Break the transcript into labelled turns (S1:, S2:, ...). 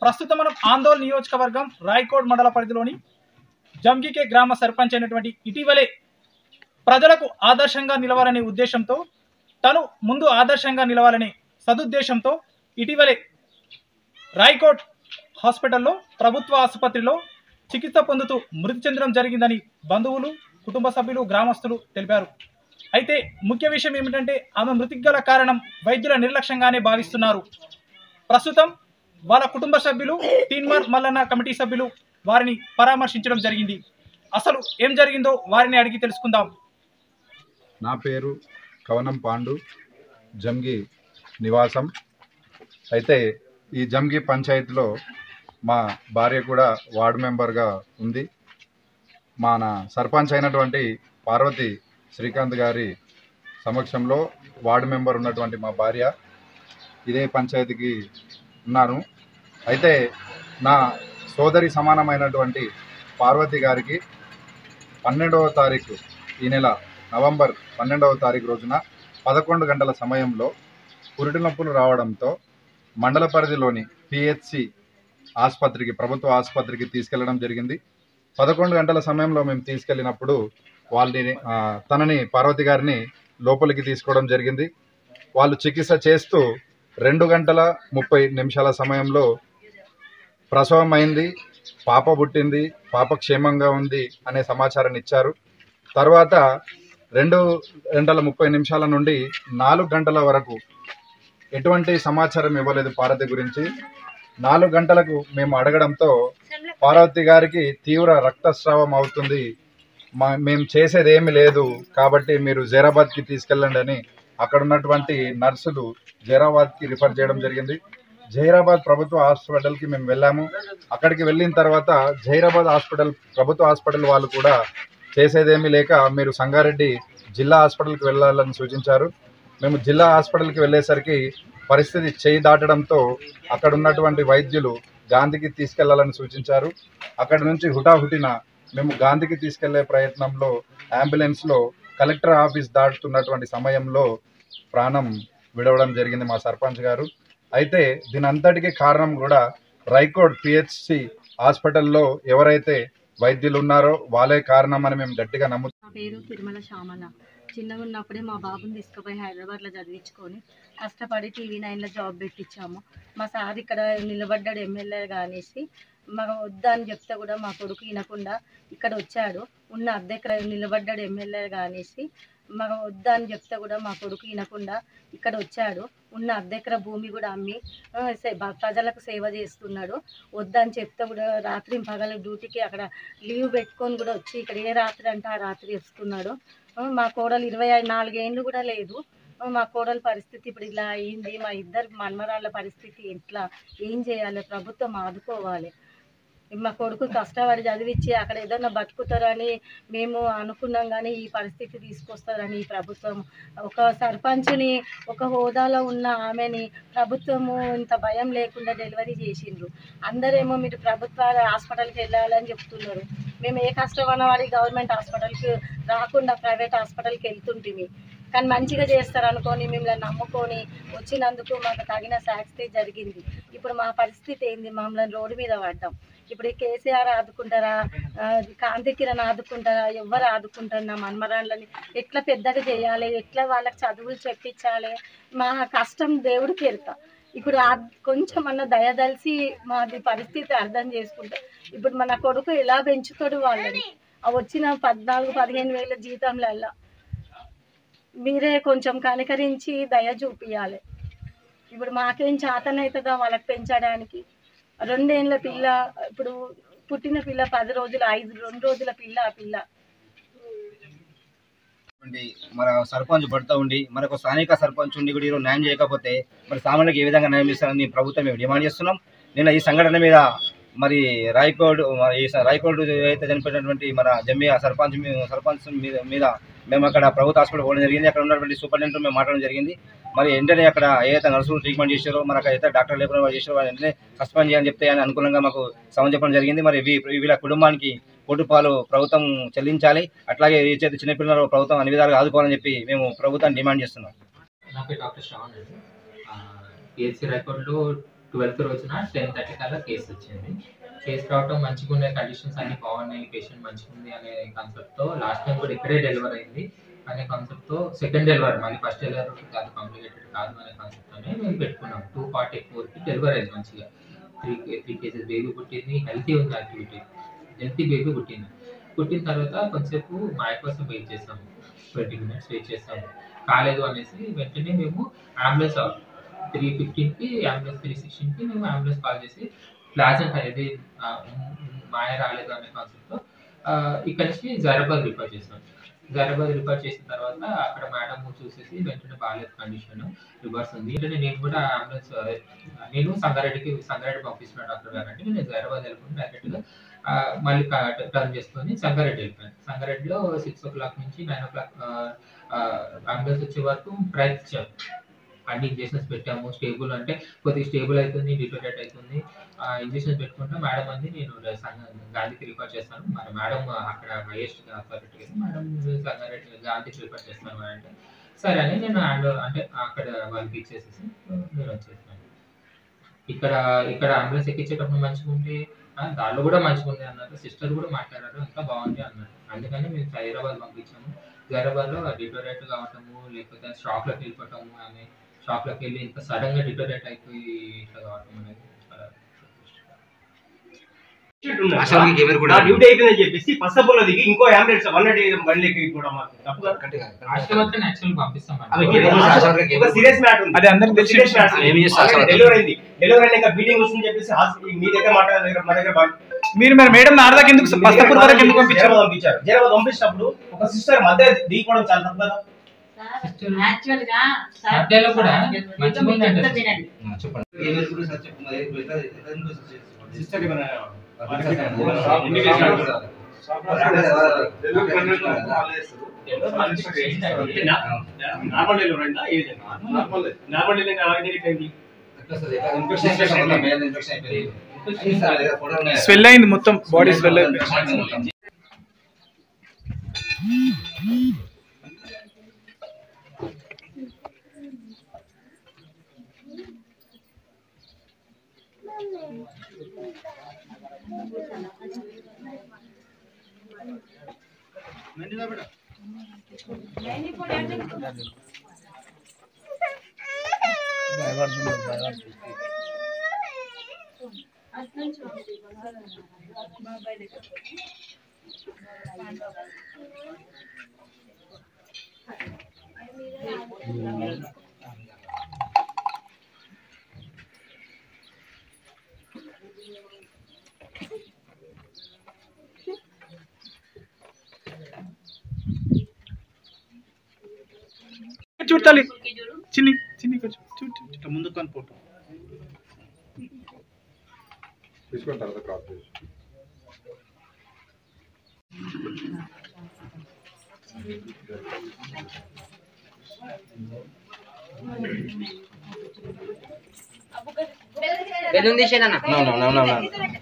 S1: ప్రస్తుతం మనం ఆందోళన నియోజకవర్గం రాయకోడ్ మండల పరిధిలోని జంగికే గ్రామ సర్పంచ్ అయినటువంటి ఇటీవలే ప్రజలకు ఆదర్శంగా నిలవాలనే ఉద్దేశంతో తను ముందు ఆదర్శంగా నిలవాలనే సదుద్దేశంతో ఇటీవలే రాయకోడ్ హాస్పిటల్లో ప్రభుత్వ ఆసుపత్రిలో చికిత్స పొందుతూ మృతి చెందడం జరిగిందని బంధువులు కుటుంబ సభ్యులు గ్రామస్తులు తెలిపారు. అయితే ముఖ్య విషయం ఏమిటంటే ఆమె మృతికి గల కారణం వైద్యుల నిర్లక్ష్యంగానే భావిస్తున్నారు. ప్రస్తుతం వాళ్ళ కుటుంబ సభ్యులు TeenmarMallanna కమిటీ సభ్యులు వారిని పరామర్శించడం జరిగింది. అసలు ఏం జరిగిందో వారిని అడిగి తెలుసుకుందాం.
S2: నా పేరు కవనం పాండు, జంగి నివాసం. అయితే ఈ జంగి పంచాయతీలో మా భార్య కూడా వార్డు మెంబర్గా ఉంది. మన సర్పంచ్ అయినటువంటి పార్వతి శ్రీకాంత్ గారి సమక్షంలో వార్డు మెంబర్ ఉన్నటువంటి మా భార్య ఇదే పంచాయతీకి ఉన్నాను. అయితే నా సోదరి సమానమైనటువంటి పార్వతి గారికి 12వ తారీఖు ఈ నెల నవంబర్ 12వ తారీఖు రోజున 11 గంటల సమయంలో పురిటి నొప్పులు రావడంతో మండల పరిధిలోని PHC ఆసుపత్రికి, ప్రభుత్వ ఆసుపత్రికి తీసుకెళ్లడం జరిగింది. 11 గంటల సమయంలో మేము తీసుకెళ్ళినప్పుడు తనని పార్వతి గారిని లోపలికి తీసుకోవడం జరిగింది. వాళ్ళు చికిత్స చేస్తూ 2 గంటల 30 నిమిషాల సమయంలో ప్రసవం అయింది, పాప పుట్టింది, పాప క్షేమంగా ఉంది అనే సమాచారాన్ని ఇచ్చారు. తర్వాత 2 గంటల 30 నిమిషాల నుండి 4 గంటల వరకు ఎటువంటి సమాచారం ఇవ్వలేదు పార్వతి గురించి. 4 గంటలకు మేము అడగడంతో పార్వతి గారికి తీవ్ర రక్తస్రావం అవుతుంది, మేము చేసేది ఏమీ లేదు కాబట్టి మీరు జైరాబాద్కి తీసుకెళ్ళండి అని అక్కడ ఉన్నటువంటి నర్సులు జైరాబాద్కి రిఫర్ చేయడం జరిగింది. జైరాబాద్ ప్రభుత్వ హాస్పిటల్కి మేము వెళ్ళాము. అక్కడికి వెళ్ళిన తర్వాత జైరాబాద్ ప్రభుత్వ హాస్పిటల్ వాళ్ళు కూడా చేసేదేమీ లేక మీరు సంగారెడ్డి జిల్లా హాస్పిటల్కి వెళ్ళాలని సూచించారు. మేము జిల్లా హాస్పిటల్కి వెళ్ళేసరికి పరిస్థితి చేయి దాటడంతో అక్కడ ఉన్నటువంటి వైద్యులు గాంధీకి తీసుకెళ్లాలని సూచించారు. అక్కడి నుంచి హుటాహుటిన మేము గాంధీకి తీసుకెళ్లే ప్రయత్నంలో అంబులెన్స్లో కలెక్టర్ ఆఫీస్ దాటుతున్నటువంటి సమయంలో ప్రాణం విడవడం జరిగింది మా సర్పంచ్ గారు. అయితే దీని అంతటికీ కారణం కూడా రాయకోడ్ PHC హాస్పిటల్లో ఎవరైతే వైద్యులు ఉన్నారో వాళ్ళే కారణం అని మేము గట్టిగా నమ్ముతాం.
S3: నా పేరు తిరుమల శ్యామల. చిన్నగా ఉన్నప్పుడే మా బాబుని తీసుకుపోయి హైదరాబాద్లో చదివించుకొని కష్టపడి TV9లో జాబ్ పెట్టించాము. మా సార్ ఇక్కడ నిలబడ్డాడు ఎమ్మెల్యేగా అనేసి మాకు వద్దని చెప్తే కూడా మా కొడుకు వినకుండా ఇక్కడ వచ్చాడు. ఉన్న అద్దెక్కడ నిలబడ్డాడు ఎమ్మెల్యేగా అనేసి మాకు వద్దని చెప్తే కూడా మా కొడుకు వినకుండా ఇక్కడ వచ్చాడు. ఉన్న అద్దెకర భూమి కూడా అమ్మి ప్రజలకు సేవ చేస్తున్నాడు. వద్దని చెప్తే కూడా రాత్రి పగల డ్యూటీకి అక్కడ లీవ్ పెట్టుకొని కూడా వచ్చి ఇక్కడ ఏ రాత్రి అంటే ఆ రాత్రి వస్తున్నాడు. మా కోడలు 24 ఏళ్ళు కూడా లేదు. మా కోడల పరిస్థితి ఇప్పుడు ఇలా అయింది. మా ఇద్దరు మన్మరాళ్ళ పరిస్థితి ఎట్లా, ఏం చేయాలి? ప్రభుత్వం ఆదుకోవాలి. మా కొడుకు కష్టపడి చదివించి అక్కడ ఏదైనా బతుకుతారని మేము అనుకున్నాం, కానీ ఈ పరిస్థితి తీసుకొస్తారని ఈ ప్రభుత్వం ఒక సర్పంచ్ని, ఒక హోదాలో ఉన్న ఆమెని ప్రభుత్వము ఇంత భయం లేకుండా డెలివరీ చేసిండ్రు. అందరేమో మీరు ప్రభుత్వ హాస్పిటల్కి వెళ్ళాలని చెప్తున్నారు. మేము ఏ కష్టమైన వాడి గవర్నమెంట్ హాస్పిటల్కి రాకుండా ప్రైవేట్ హాస్పిటల్కి వెళ్తుంటిమి. కానీ మంచిగా చేస్తారు అనుకొని మిమ్మల్ని నమ్ముకొని వచ్చినందుకు మాకు తగిన శాస్తి జరిగింది. ఇప్పుడు మా పరిస్థితి ఏంది? మమ్మల్ని రోడ్డు మీద పడ్డాం. ఇప్పుడు కేసీఆర్ ఆదుకుంటారా, కాంతి కిరణ్ ఆదుకుంటారా? ఎవరు ఆదుకుంటారు? నా మన్మరాళ్ళని ఎట్లా పెద్దగా చేయాలి, ఎట్లా వాళ్ళకి చదువులు చెప్పించాలి? మా కష్టం దేవుడికి ఎరుక. ఇప్పుడు కొంచెం అన్న దయదలిసి మాది పరిస్థితి అర్థం చేసుకుంటా. ఇప్పుడు మన కొడుకు ఎలా పెంచుతాడు వాళ్ళని? వచ్చిన 14-15 వేల జీతంలల్లా మీరే కొంచెం కనికరించి దయ చూపియాలి. ఇప్పుడు మాకేం చేతనవుతుందో వాళ్ళకి పెంచడానికి? 2 ఏళ్ళ పిల్ల, ఇప్పుడు పుట్టిన పిల్ల 10 రోజులు, 2 రోజుల పిల్ల. ఆ పిల్ల
S4: మన సర్పంచ్ పడుతూ ఉండి మనకు స్థానిక సర్పంచ్ ఉండి కూడా ఈరోజు న్యాయం చేయకపోతే మరి సామాన్యులకు ఏ విధంగా న్యాయం చేస్తారని ప్రభుత్వం మేము డిమాండ్ చేస్తున్నాం. నిన్న ఈ సంఘటన మీద మరి రాయకోడ్ అయితే చనిపోయినటువంటి మన జమ్మి సర్పంచ్ మీద మేము అక్కడ ప్రభుత్వ హాస్పిటల్ పోవడం జరిగింది. అక్కడ ఉన్నటువంటి సూపరింటెండెంట్ మేము మాట్లాడడం జరిగింది. మరి వెంటనే అక్కడ ఏదైతే నర్సులు ట్రీట్మెంట్ చేశారో, మనకు అయితే డాక్టర్ లేకుండా చేశారో వాళ్ళు వెంటనే సస్పెండ్ చేయాలని చెప్తే అని అనుకూలంగా మాకు సమయం చెప్పడం జరిగింది. మరి వీళ్ళ కుటుంబానికి కోటిపాలు ప్రభుత్వం చెల్లించాలి. అట్లాగే ఈ చేతి చిన్నపిల్లలు ప్రభుత్వం అన్ని విధాలుగా ఆదుకోవాలని చెప్పి మేము ప్రభుత్వాన్ని డిమాండ్ చేస్తున్నాం.
S5: నా పేరు డాక్టర్ శ్రావణ్ అండి. PHC రాయకోడ్లో 12th రోజున 10:30 కల్లా కేసు వచ్చింది. కేసు రావడం మంచిగా ఉండే, కండిషన్స్ అన్ని బాగున్నాయి, పేషెంట్ మంచిగా ఉంది అనే కాన్సెప్ట్తో లాస్ట్ టైం కూడా ఇక్కడే డెలివరీ అయింది అనే కాన్సెప్ట్తో సెకండ్ డెలివరీ మళ్ళీ ఫస్ట్ డెలివరీ కాదు, కాంప్లికేటెడ్ కాదు అనే కాన్సెప్ట్తోనే మేము పెట్టుకున్నాం. 244కి డెలివరీ అయింది మంచిగా. 3 కేజెస్ బేబీ పుట్టింది, హెల్తీ ఉంది, యాక్టివిటీ హెల్తీ బేబీ పుట్టింది. పుట్టిన తర్వాత కొంతసేపు మాయ కోసం వెయిట్ చేసాము, 20 minutes వెయిట్ చేసాము. కాలేదు అనేసి వెంటనే మేము అంబులెన్స్ 3:15కి అంబులెన్స్ 3:16కి మేము అంబులెన్స్ కాల్ చేసి ప్లాజెంట్ అనేది మాయ రాలేదు అనే కాన్సెప్ట్తో ఇక్కడ నుంచి జైరాబాద్ రిఫర్ చేసాం. జైరాబాద్ రిఫర్ చేసిన తర్వాత అక్కడ మేడం చూసేసి వెంటనే బాగాలేదు, కండిషన్ రివర్స్ ఉంది. వెంటనే నేను కూడా అంబులెన్స్ సంగారెడ్డి పంపిస్తున్న డాక్టర్ గారు అంటే నేను జైరాబాద్ వెళ్ళకుండా డైరెక్ట్గా మళ్ళీ టర్న్ చేసుకొని సంగారెడ్డి వెళ్ళిపోయాను. సంగారెడ్డిలో 6 o'clock నుంచి 9 o'clock అంబులెన్స్ వచ్చే వరకు ప్రయత్నించాము. అన్ని ఇంజెక్షన్స్ పెట్టాము. స్టేబుల్ అంటే కొద్దిగా స్టేబుల్ అవుతుంది, డిటోరేట్ అవుతుంది. ఇంజెక్షన్స్ పెట్టుకుంటే మేడం అంది నేను గాంధీకి రిఫర్ చేస్తాను, మరి మేడం అక్కడ హైయెస్ట్ అథారిటీ మేడం సంగారెడ్డి గాంధీకి రిఫర్ చేస్తాను అంటే సరే అని నేను అంటే అక్కడ వాళ్ళకి ఇచ్చేసేసి నేను వచ్చేసాను. ఇక్కడ అంబులెన్స్ ఎక్కించేటప్పుడు మంచిగా ఉంటే దానిలో కూడా మంచిగా ఉంది అన్నారు, సిస్టర్ కూడా మాట్లాడారు, అంతా బాగుంది అన్నారు. అందుకని మేము హైదరాబాద్ పంపించాము. హైదరాబాద్లో డిటోరేట్ కావటము, లేకపోతే షాప్లోకి వెళ్ళిపోవటము, ఆమె షాప్లోకి వెళ్ళి ఇంత సడన్ గా డిటోరేట్ అయిపోయి ఇట్లా కావటం అనేది
S4: డ్యూటీ అయిపోయిందని చెప్పేసి పసపూర్లో దిగి ఇంకో అంబులెన్స్ 180 బండికి కూడా
S5: పంపిస్తాం.
S4: సీరియస్ మ్యాటర్
S1: అది అందరికి తెలిసి
S4: డెలివరీ అయింది. డెలివరీ అయినాక మీటింగ్ వస్తుందని చెప్పేసి మీ దగ్గర మాట్లాడారు, మా దగ్గర
S1: మీరు మేడం నారదాకి ఎందుకు పస్తపూర్ వరకు ఎందుకు పంపించారు?
S4: జైరాబాద్ పంపించినప్పుడు ఒక సిస్టర్ మధ్య దిగిపోవడం చాలా తప్పు కదా.
S1: స్వెల్ అయింది మొత్తం, బాడీ స్వెల్ అయింది. చూడాలి చిన్ని చిన్ని కొంచెం ముందు కొని ఫోటో
S2: తీసుకున్న తర్వాత క్రాప్ చేసి
S6: బెలూన్ తీసేనా?